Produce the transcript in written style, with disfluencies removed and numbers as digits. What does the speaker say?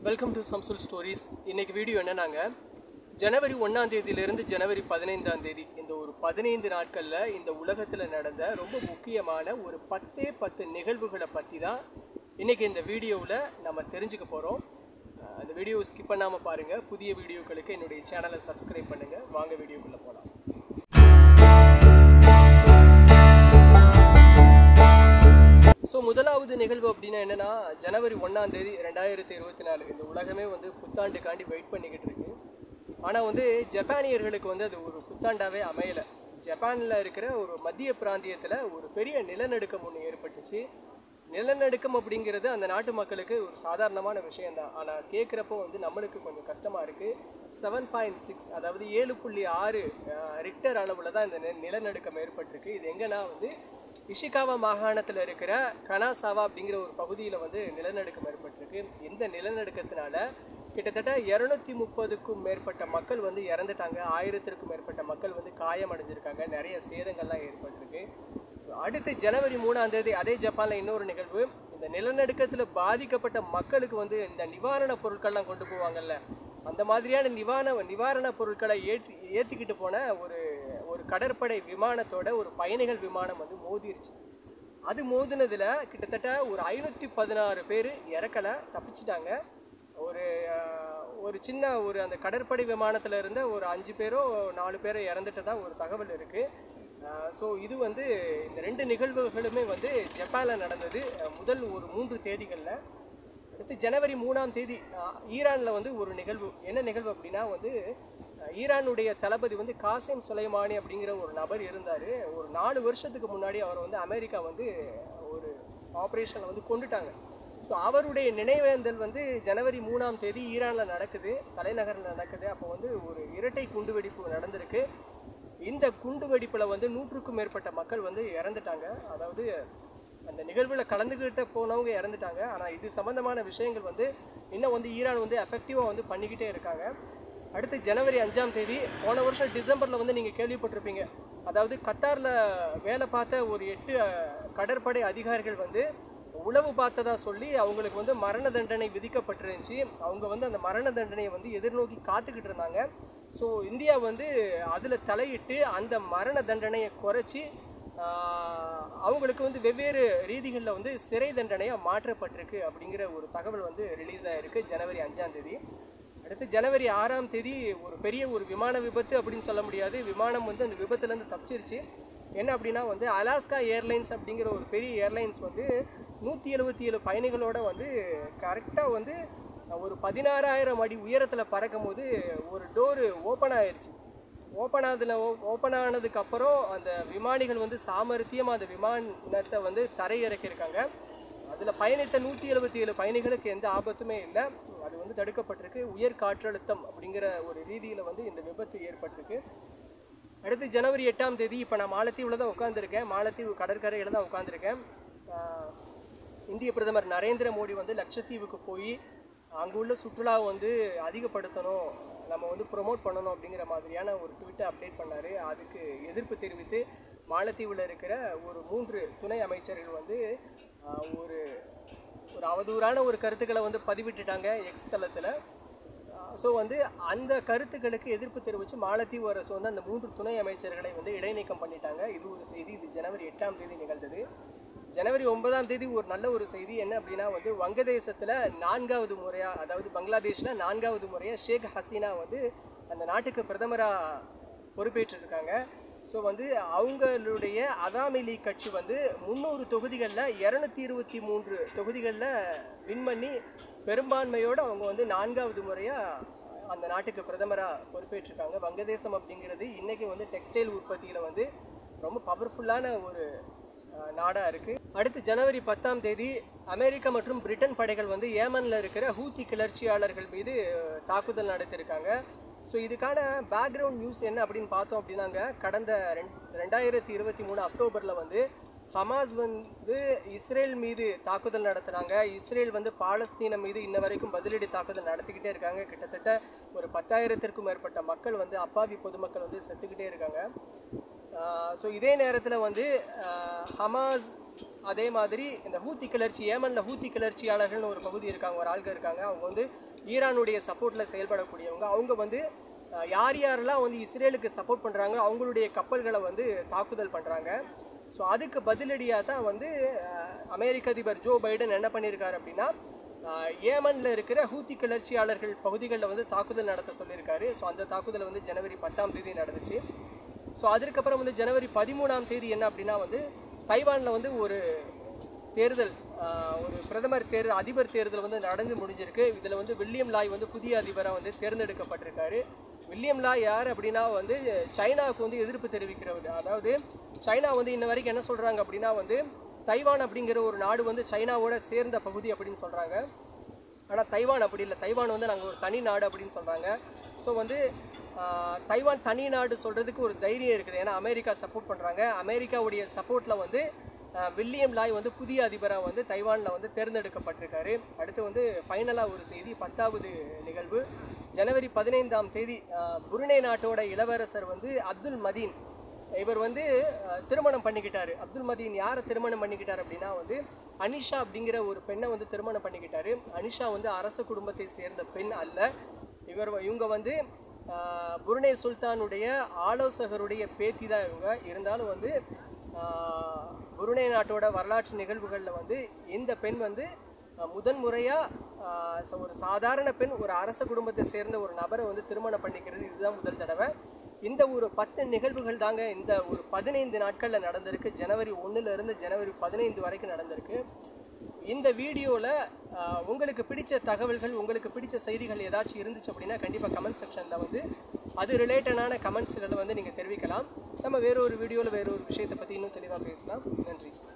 Welcome to Samsul stories. இன்றைக்கி video என்னன்னாங்க, ஜனவரி 1ஆம் தேதியிலிருந்து ஜனவரி 15ஆம் தேதி இந்த ஒரு 15 நாட்களில் இந்த உலகத்தில் நடந்த ரொம்ப முக்கியமான ஒரு 10 நிகழ்வுகளை பற்றி தான் இன்றைக்கி இந்த வீடியோவில் நம்ம தெரிஞ்சுக்க போகிறோம். அந்த வீடியோவை ஸ்கிப் பண்ணாமல் பாருங்கள். புதிய வீடியோக்களுக்கு என்னுடைய சேனலை சப்ஸ்கிரைப் பண்ணுங்கள். வாங்க வீடியோக்குள்ளே போகலாம். ஸோ முதலாவது நிகழ்வு அப்படின்னா என்னென்னா, ஜனவரி 1ஆம் தேதி 2024 இந்த உலகமே புத்தாண்டுக்காண்டி வெயிட் பண்ணிக்கிட்டு இருக்கு. ஆனால் ஜப்பானியர்களுக்கு அது ஒரு புத்தாண்டாகவே அமையலை. ஜப்பானில் இருக்கிற ஒரு மத்திய பிராந்தியத்தில் ஒரு பெரிய நிலநடுக்கம் ஒன்று ஏற்பட்டுச்சு. நிலநடுக்கம் அப்படிங்கிறது அந்த நாட்டு மக்களுக்கு ஒரு சாதாரணமான விஷயந்தான். ஆனால் கேட்குறப்போ நம்மளுக்கு கொஞ்சம் கஷ்டமாக இருக்குது. 7.6 அதாவது 7.6 ரிக்டர் அளவில் தான் இந்த நிலநடுக்கம் ஏற்பட்டிருக்கு. இது எங்கன்னா இஷிகாவா மாகாணத்தில் இருக்கிற கனாசாவா அப்படிங்கிற ஒரு பகுதியில் நிலநடுக்கம் ஏற்பட்டிருக்கு. இந்த நிலநடுக்கத்தினால கிட்டத்தட்ட 230க்கும் மேற்பட்ட மக்கள் இறந்துட்டாங்க. 1000க்கும் மேற்பட்ட மக்கள் காயமடைஞ்சிருக்காங்க. நிறைய சேதங்கள்லாம் ஏற்பட்டிருக்கு. அடுத்து ஜனவரி 3ஆம் தேதி அதே ஜப்பானில் இன்னொரு நிகழ்வு. இந்த நிலநடுக்கத்தில் பாதிக்கப்பட்ட மக்களுக்கு இந்த நிவாரண பொருட்கள்லாம் கொண்டு போவாங்கல்ல, அந்த மாதிரியான நிவாரண பொருட்களை ஏற்றிக்கிட்டு போன ஒரு கடற்படை விமானத்தோட ஒரு பயணிகள் விமானம் மோதிருச்சு. அது மோதினதில் கிட்டத்தட்ட ஒரு 516 பேர் இறக்கலை, தப்பிச்சிட்டாங்க. ஒரு சின்ன அந்த கடற்படை விமானத்தில் இருந்த ஒரு 5 பேரோ 4 பேரோ இறந்துட்டதா ஒரு தகவல் இருக்குது. ஸோ இது இந்த 2 நிகழ்வுகளுமே ஜப்பானில் நடந்தது முதல் ஒரு 3 தேதிகளில். அடுத்து ஜனவரி 3ஆம் தேதி ஈரானில் ஒரு நிகழ்வு. என்ன நிகழ்வு அப்படின்னா, ஈரானுடைய தளபதி காசிம் சுலைமானி அப்படிங்கிற ஒரு நபர் இருந்தார். ஒரு 4 வருஷத்துக்கு முன்னாடி அவர் அமெரிக்கா ஒரு ஆப்ரேஷனில் கொண்டுட்டாங்க. ஸோ அவருடைய நினைவேந்தல் ஜனவரி 3ஆம் தேதி ஈரானில் நடக்குது, தலைநகரில் நடக்குது. அப்போ ஒரு இரட்டை குண்டுவெடிப்பு நடந்திருக்கு. இந்த குண்டு வெடிப்பில் 100க்கும் மேற்பட்ட மக்கள் இறந்துட்டாங்க. அதாவது அந்த நிகழ்வில் கலந்துக்கிட்ட போனவங்க இறந்துட்டாங்க. ஆனால் இது சம்மந்தமான விஷயங்கள் இன்னும் ஈரான் எஃபெக்டிவாக பண்ணிக்கிட்டே இருக்காங்க. அடுத்து ஜனவரி 5ஆம் தேதி போன வருஷம் டிசம்பரில் நீங்கள் கேள்விப்பட்டிருப்பீங்க. அதாவது கத்தாரில் வேலை பார்த்த ஒரு 8 கடற்படை அதிகாரிகள் உளவு பார்த்ததா சொல்லி அவங்களுக்கு மரண தண்டனை விதிக்கப்பட்டிருந்துச்சு. அவங்க அந்த மரண தண்டனையை எதிர்நோக்கி காத்துக்கிட்டு இருந்தாங்க. ஸோ இந்தியா அதில் தலையிட்டு அந்த மரண தண்டனையை குறைச்சி அவங்களுக்கு வெவ்வேறு ரீதிகளில் சிறை தண்டனையாக மாற்றப்பட்டிருக்கு அப்படிங்கிற ஒரு தகவல் ரிலீஸ் ஆகிருக்கு ஜனவரி 5ஆம் தேதி. அடுத்து ஜனவரி 6ஆம் தேதி ஒரு பெரிய ஒரு விமான விபத்து அப்படின்னு சொல்ல முடியாது. விமானம் அந்த விபத்துலேருந்து தப்பிச்சிருச்சு. என்ன அப்படின்னா அலாஸ்கா ஏர்லைன்ஸ் அப்படிங்கிற ஒரு பெரிய ஏர்லைன்ஸ் 177 பயணிகளோட கரெக்டாக ஒரு 16,000 அடி உயரத்தில் பறக்கும் போது ஒரு டோரு ஓப்பன் ஆயிடுச்சு. ஓப்பன் ஆனதுக்கப்புறம் அந்த விமானிகள் சாமர்த்தியமாக அந்த விமானத்தை தரையிறக்கியிருக்காங்க. அதில் பயணித்த 177 பயணிகளுக்கு எந்த ஆபத்துமே இல்லை. அது தடுக்கப்பட்டிருக்கு. உயர் காற்றழுத்தம் அப்படிங்கிற ஒரு ரீதியில் இந்த விபத்து ஏற்பட்டிருக்கு. அடுத்து ஜனவரி 8ஆம் தேதி இப்போ நான் மாலத்தீவில் தான் உட்காந்துருக்கேன். மாலத்தீவு கடற்கரையில் தான் உட்காந்துருக்கேன். இந்திய பிரதமர் நரேந்திர மோடி லட்சத்தீவுக்கு போய் அங்கே உள்ள சுற்றுலாவை அதிகப்படுத்தணும், நம்ம ப்ரொமோட் பண்ணணும் அப்படிங்கிற மாதிரியான ஒரு ட்வீட்டை அப்டேட் பண்ணார். அதுக்கு எதிர்ப்பு தெரிவித்து மாலத்தீவில் இருக்கிற ஒரு 3 துணை அமைச்சர்கள் ஒரு அவதூறான ஒரு கருத்துக்களை பதிவிட்டுட்டாங்க எக்ஸ் தளத்தில். ஸோ அந்த கருத்துக்களுக்கு எதிர்ப்பு தெரிவித்து மாலத்தீவு அரசு அந்த 3 துணை அமைச்சர்களை இடைநீக்கம் பண்ணிட்டாங்க. இது ஒரு செய்தி. இது ஜனவரி 8ஆம் தேதி நிகழ்ந்தது. ஜனவரி 9ஆம் தேதி ஒரு நல்ல ஒரு செய்தி. என்ன அப்படின்னா, வங்கதேசத்தில் 4வது முறையாக, அதாவது பங்களாதேஷில் 4வது முறையாக ஷேக் ஹசீனா அந்த நாட்டுக்கு பிரதமராக பொறுப்பேற்றிருக்காங்க. ஸோ அவங்களுடைய அவாமி லீக் கட்சி 300 தொகுதிகளில் 223 தொகுதிகளில் வின் பண்ணி பெரும்பான்மையோடு அவங்க 4வது முறையாக அந்த நாட்டுக்கு பிரதமராக பொறுப்பேற்றிருக்காங்க. வங்கதேசம் அப்படிங்கிறது இன்றைக்கி டெக்ஸ்டைல் உற்பத்தியில் ரொம்ப பவர்ஃபுல்லான ஒரு நாடாக இருக்குது. அடுத்து ஜனவரி 10ஆம் தேதி அமெரிக்கா மற்றும் பிரிட்டன் படைகள் ஏமனில் இருக்கிற ஹூத்தி கிளர்ச்சியாளர்கள் மீது தாக்குதல் நடத்தியிருக்காங்க. ஸோ இதுக்கான பேக்ரவுண்ட் நியூஸ் என்ன அப்படின்னு பார்த்தோம் அப்படின்னாங்க, கடந்த 2023 அக்டோபரில் ஹமாஸ் இஸ்ரேல் மீது தாக்குதல் நடத்துகிறாங்க. இஸ்ரேல் பாலஸ்தீனம் மீது இன்ன வரைக்கும் பதிலடி தாக்குதல் நடத்திக்கிட்டே இருக்காங்க. கிட்டத்தட்ட ஒரு 10,000க்கும் மேற்பட்ட மக்கள் அப்பாவி பொதுமக்கள் செத்துக்கிட்டே இருக்காங்க. ஸோ இதே நேரத்தில் ஹமாஸ் அதே மாதிரி இந்த ஹூத்தி கிளர்ச்சி, ஏமனில் ஹூத்தி கிளர்ச்சியாளர்கள்னு ஒரு பகுதி இருக்காங்க, ஒரு ஆள்கள் இருக்காங்க. அவங்க வந்து ஈரானுடைய சப்போர்ட்டில் செயல்படக்கூடியவங்க. அவங்க வந்து யார் யாரெல்லாம் வந்து இஸ்ரேலுக்கு சப்போர்ட் பண்ணுறாங்களோ அவங்களுடைய கப்பல்களை வந்து தாக்குதல் பண்ணுறாங்க. ஸோ அதுக்கு பதிலடியாக தான் வந்து அமெரிக்க அதிபர் ஜோ பைடன் என்ன பண்ணியிருக்காரு அப்படின்னா, ஏமனில் இருக்கிற ஹூத்தி கிளர்ச்சியாளர்கள் பகுதிகளில் வந்து தாக்குதல் நடத்த சொல்லியிருக்காரு. ஸோ அந்த தாக்குதல் வந்து ஜனவரி 10ஆம் தேதி நடந்துச்சு. ஸோ அதற்கப்புறம் வந்து ஜனவரி 13ஆம் தேதி என்ன அப்படின்னா வந்து தைவானில் வந்து ஒரு தேர்தல், ஒரு பிரதமர் தேர்தல், அதிபர் தேர்தல் வந்து நடந்து முடிஞ்சிருக்கு. இதில் வந்து வில்லியம் லாய் வந்து புதிய அதிபராக வந்து தேர்ந்தெடுக்கப்பட்டிருக்காரு. வில்லியம் லாய் யார் அப்படின்னா வந்து சைனாவுக்கு வந்து எதிர்ப்பு தெரிவிக்கிறவர். அதாவது சைனா வந்து இன்ன வரைக்கும் என்ன சொல்கிறாங்க அப்படின்னா வந்து தைவான் அப்படிங்கிற ஒரு நாடு வந்து சைனாவோட சேர்ந்த பகுதி அப்படின்னு சொல்கிறாங்க. ஆனால் தைவான் அப்படி இல்லை. தைவான் வந்து நாங்கள் ஒரு தனி நாடு அப்படின்னு சொல்கிறாங்க. ஸோ வந்து தைவான் தனி நாடு சொல்கிறதுக்கு ஒரு தைரியம் இருக்குது. ஏன்னா அமெரிக்கா சப்போர்ட் பண்ணுறாங்க. அமெரிக்காவுடைய சப்போர்ட்டில் வந்து வில்லியம் லாய் வந்து புதிய அதிபராக வந்து தைவானில் வந்து தேர்ந்தெடுக்கப்பட்டிருக்காரு. அடுத்து வந்து ஃபைனலாக ஒரு செய்தி, 10வது நிகழ்வு. ஜனவரி 15ஆம் தேதி புருனே நாட்டோட இளவரசர் வந்து அப்துல் மதீன், இவர் வந்து திருமணம் பண்ணிக்கிட்டார். அப்துல் மதீன் யாரை திருமணம் பண்ணிக்கிட்டார் அப்படின்னா வந்து அனிஷா அப்படிங்கிற ஒரு பெண்ணை வந்து திருமணம் பண்ணிக்கிட்டார். அனிஷா வந்து அரச குடும்பத்தை சேர்ந்த பெண் அல்ல. இவங்க வந்து புருனே சுல்தானுடைய ஆலோசகருடைய பேத்தி தான் இவங்க. இருந்தாலும் வந்து புருனே நாட்டோட வரலாற்று நிகழ்வுகளில் வந்து இந்த பெண் வந்து முதன்முறையாக ஒரு சாதாரண பெண் ஒரு அரச குடும்பத்தை சேர்ந்த ஒரு நபரை வந்து திருமணம் பண்ணிக்கிறது இதுதான் முதல் தடவை. இந்த ஒரு 10 நிகழ்வுகள் தாங்க இந்த ஒரு 15 நாட்களில் நடந்திருக்கு. ஜனவரி 1லேருந்து ஜனவரி 15 வரைக்கும் நடந்திருக்கு. இந்த வீடியோவில் உங்களுக்கு பிடிச்ச தகவல்கள், உங்களுக்கு பிடிச்ச செய்திகள் ஏதாச்சும் இருந்துச்சு அப்படின்னா கண்டிப்பாக கமெண்ட் செக்ஷனில் வந்து அது ரிலேட்டடான கமெண்ட்ஸ்களை வந்து நீங்கள் தெரிவிக்கலாம். நம்ம வேறு ஒரு வீடியோவில் வேறு ஒரு விஷயத்தை பற்றி இன்னும் தெளிவாக பேசலாம். நன்றி.